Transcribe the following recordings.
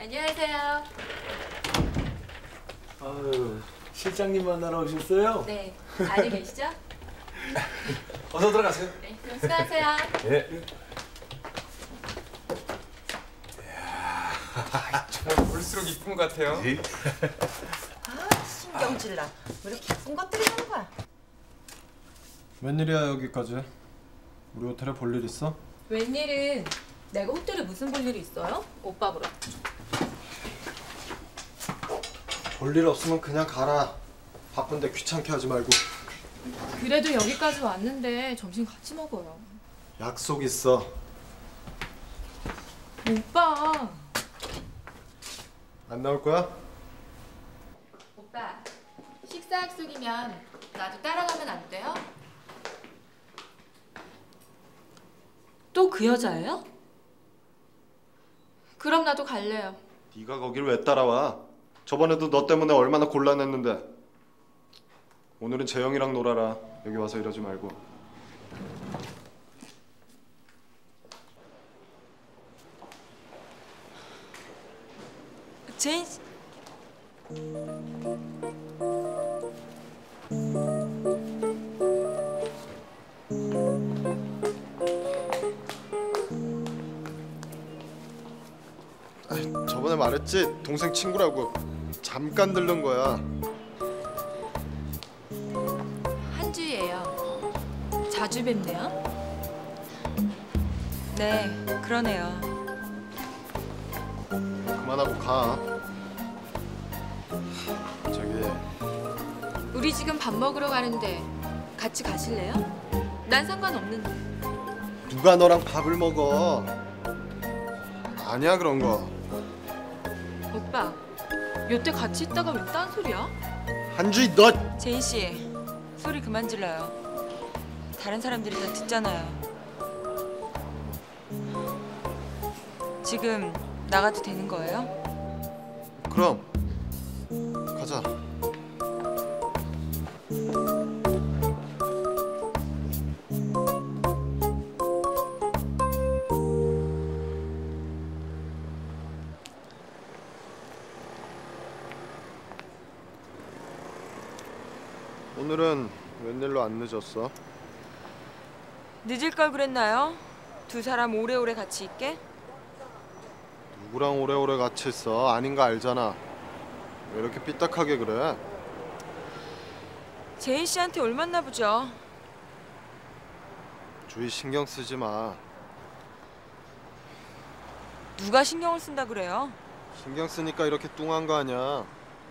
안녕하세요. 아유, 실장님 만나러 오셨어요? 네, 안에 계시죠? 어서 들어가세요. 네, 그럼 수고하세요. 예. 참 볼수록 이쁜 것 같아요. 아, 신경질나. 왜 이렇게 예쁜 것들이 하는 거야? 웬일이야 여기까지? 우리 호텔에 볼 일 있어? 웬일은 내가 호텔에 무슨 볼 일이 있어요? 오빠 보러. 볼 일 없으면 그냥 가라. 바쁜데 귀찮게 하지 말고. 그래도 여기까지 왔는데 점심 같이 먹어요. 약속 있어. 오빠. 안 나올 거야? 오빠, 식사 약속이면 나도 따라가면 안 돼요? 또 그 여자예요? 그럼 나도 갈래요. 네가 거길 왜 따라와? 저번에도 너 때문에 얼마나 곤란했는데. 오늘은 재영이랑 놀아라. 여기 와서 이러지 말고. 제인 씨. 저번에 말했지? 동생 친구라고. 잠깐 들른 거야. 한주예요. 자주 뵙네요. 네, 그러네요. 그만하고 가. 저기 우리 지금 밥 먹으러 가는데 같이 가실래요? 난 상관없는데. 누가 너랑 밥을 먹어? 아니야 그런 거. 오빠, 요때 같이 있다가 왜 딴소리야? 한주희 너. 제인 씨, 소리 그만 질러요. 다른 사람들이 다 듣잖아요. 지금 나가도 되는 거예요? 그럼 가자. 오늘은 웬일로 안 늦었어? 늦을 걸 그랬나요? 두 사람 오래오래 같이 있게? 누구랑 오래오래 같이 있어? 아닌 거 알잖아. 왜 이렇게 삐딱하게 그래? 제인 씨한테 올맞나 보죠. 주위 신경 쓰지 마. 누가 신경을 쓴다 그래요? 신경 쓰니까 이렇게 뚱한 거 아니야.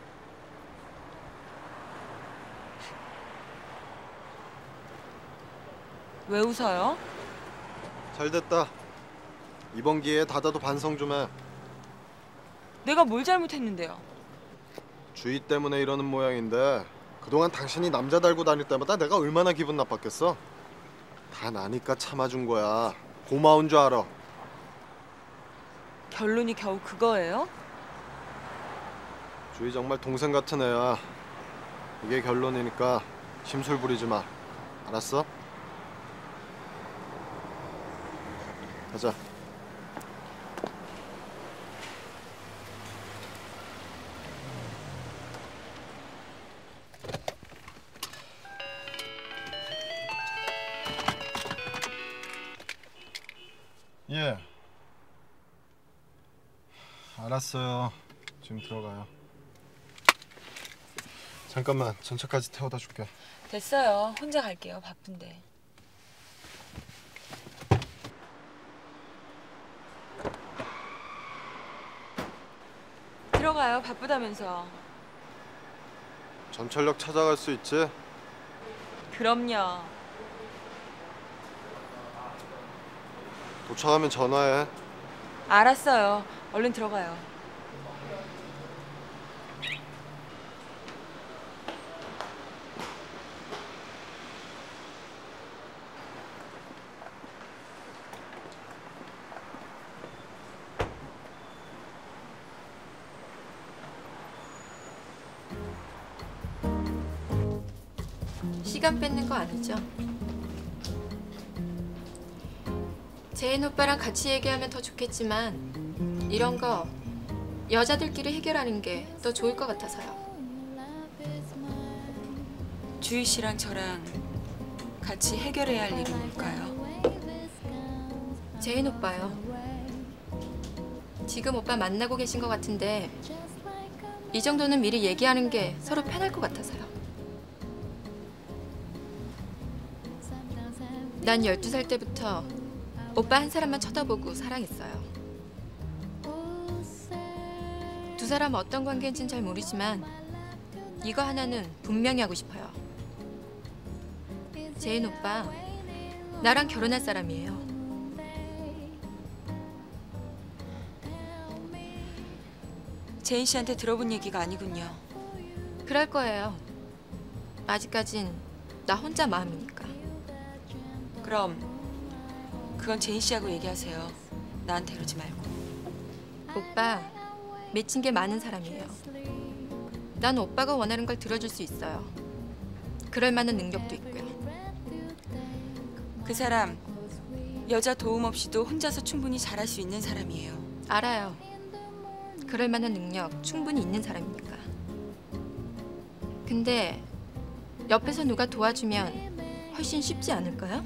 왜 웃어요? 잘 됐다. 이번 기회에 다다도 반성 좀 해. 내가 뭘 잘못했는데요? 주희 때문에 이러는 모양인데 그동안 당신이 남자 달고 다닐 때마다 내가 얼마나 기분 나빴겠어? 다 나니까 참아준 거야. 고마운 줄 알아. 결론이 겨우 그거예요? 주희 정말 동생 같은 애야. 이게 결론이니까 심술 부리지 마. 알았어? 가자. 예. 알았어요. 지금 들어가요. 잠깐만, 전차까지 태워다 줄게. 됐어요. 혼자 갈게요. 바쁜데. 들어가요. 바쁘다면서. 전철역 찾아갈 수 있지? 그럼요. 도착하면 전화해. 알았어요. 얼른 들어가요. 시간 뺏는 거 아니죠? 제인 오빠랑 같이 얘기하면 더 좋겠지만 이런 거 여자들끼리 해결하는 게 더 좋을 것 같아서요. 주희 씨랑 저랑 같이 해결해야 할 일은 뭘까요? 재인 오빠요. 지금 오빠 만나고 계신 것 같은데 이 정도는 미리 얘기하는 게 서로 편할 것 같아서요. 난 12살 때부터 오빠 한 사람만 쳐다보고 사랑했어요. 두 사람 어떤 관계인지는 잘 모르지만 이거 하나는 분명히 하고 싶어요. 재인 오빠, 나랑 결혼할 사람이에요. 재인 씨한테 들어본 얘기가 아니군요. 그럴 거예요. 아직까진 나 혼자 마음이니까. 그럼 그건 재인 씨하고 얘기하세요. 나한테 그러지 말고. 오빠, 맺힌 게 많은 사람이에요. 난 오빠가 원하는 걸 들어줄 수 있어요. 그럴 만한 능력도 있고요. 그 사람 여자 도움 없이도 혼자서 충분히 잘할 수 있는 사람이에요. 알아요. 그럴 만한 능력 충분히 있는 사람이니까. 근데 옆에서 누가 도와주면 훨씬 쉽지 않을까요?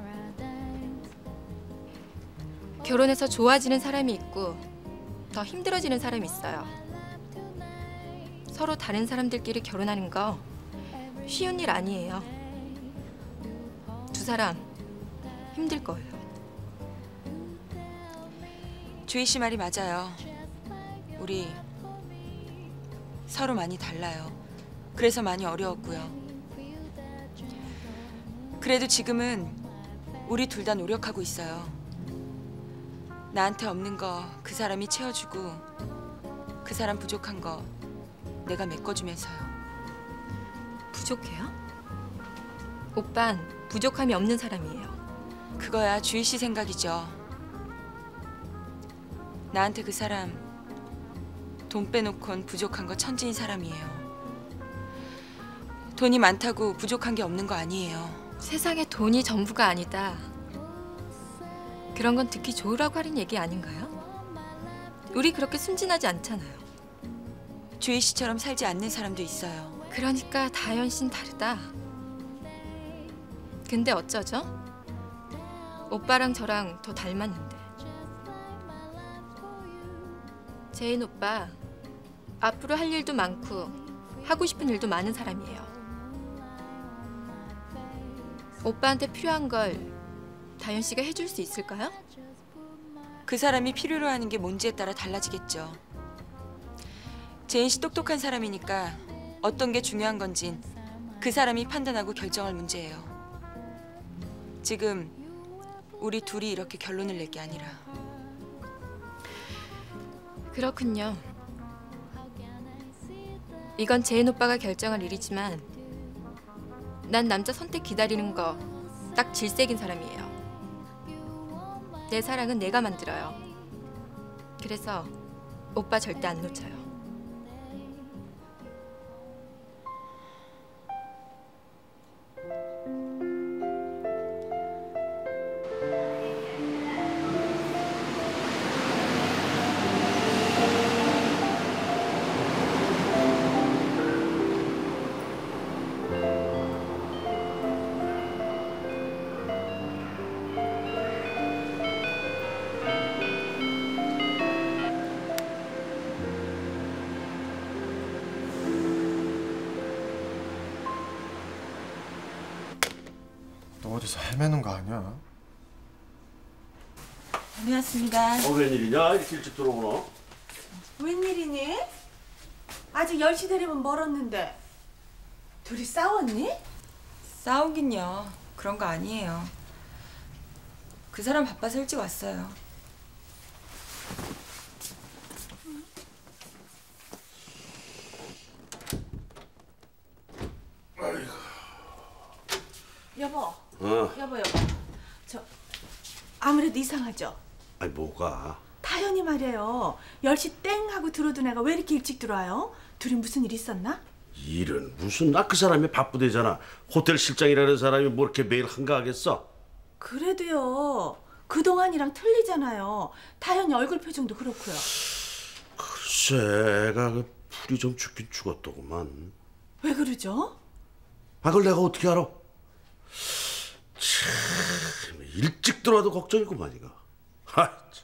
결혼해서 좋아지는 사람이 있고 더 힘들어지는 사람이 있어요. 서로 다른 사람들끼리 결혼하는 거 쉬운 일 아니에요. 두 사람 힘들 거예요. 주희 씨 말이 맞아요. 우리 서로 많이 달라요. 그래서 많이 어려웠고요. 그래도 지금은 우리 둘 다 노력하고 있어요. 나한테 없는 거 그 사람이 채워주고 그 사람 부족한 거 내가 메꿔주면서요. 부족해요? 오빤 부족함이 없는 사람이에요. 그거야 주희 씨 생각이죠. 나한테 그 사람 돈 빼놓곤 부족한 거 천지인 사람이에요. 돈이 많다고 부족한 게 없는 거 아니에요. 세상에 돈이 전부가 아니다. 그런 건 듣기 좋으라고 하는 얘기 아닌가요? 우리 그렇게 순진하지 않잖아요. 주희 씨처럼 살지 않는 사람도 있어요. 그러니까 다현 씨는 다르다. 근데 어쩌죠? 오빠랑 저랑 더 닮았는데. 재인 오빠, 앞으로 할 일도 많고 하고 싶은 일도 많은 사람이에요. 오빠한테 필요한 걸 다현 씨가 해줄 수 있을까요? 그 사람이 필요로 하는 게 뭔지에 따라 달라지겠죠. 재인 씨 똑똑한 사람이니까 어떤 게 중요한 건진 그 사람이 판단하고 결정할 문제예요. 지금 우리 둘이 이렇게 결론을 낼 게 아니라. 그렇군요. 이건 재인 오빠가 결정할 일이지만 난 남자 선택 기다리는 거 딱 질색인 사람이에요. 내 사랑은 내가 만들어요. 그래서 오빠 절대 안 놓쳐요. 너 어디서 헤매는 거 아니야? 다녀왔습니다. 웬일이냐? 이렇게 일찍 들어오나? 웬일이니? 아직 10시 되려면 멀었는데 둘이 싸웠니? 싸우긴요. 그런 거 아니에요. 그 사람 바빠서 일찍 왔어요. 여보, 어. 여보. 저 아무래도 이상하죠? 아니 뭐가? 다현이 말이에요. 10시 땡 하고 들어오던 애가 왜 이렇게 일찍 들어와요? 둘이 무슨 일 있었나? 일은 무슨 나 그 사람이 바쁘대잖아. 호텔 실장이라는 사람이 뭐 이렇게 매일 한가하겠어? 그래도요. 그동안이랑 틀리잖아요. 다현이 얼굴 표정도 그렇고요. 그럴 글쎄, 애가 그 풀이 좀 죽긴 죽었더구만. 왜 그러죠? 아, 그걸 내가 어떻게 알아? 참, 일찍 들어와도 걱정이구만, 이거. 하, 참.